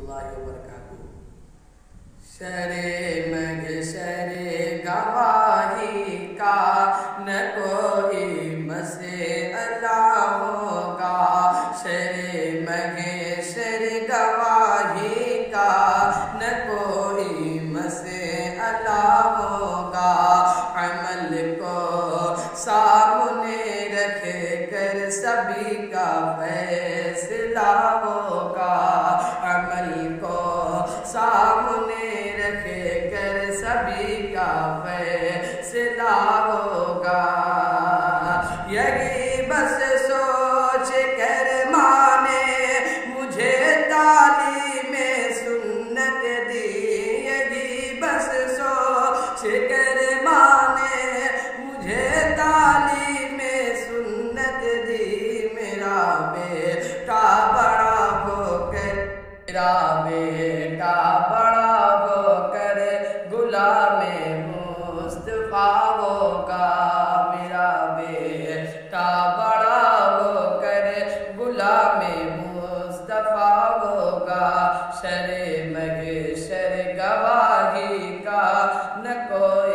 اللہ وبرکاتہ۔ شرِ محشر گواہی کا نہ کوئی مسئلہ ہوگا، شرِ محشر گواہی کا نہ کوئی مسئلہ ہوگا، عمل کو سامنے رکھ کر سبھی کا فیصلہ ہوگا، عمل کو سامنے رکھ کر سبھی کا فیصلہ ہوگا۔ یہی بس سوچ کر ماں نے مجھے تعلیم سنت دی، یہی بس سوچ کر ماں نے مجھے تعلیم سنت دی، میرا بیٹا بڑا ہو کر، میرا بیٹا بڑا ہو کر غلام مصطفیٰ ہوگا، میرا بیٹا بڑا ہو کر غلام مصطفیٰ ہوگا، شرِ محشر گواہی کا نہ کوئی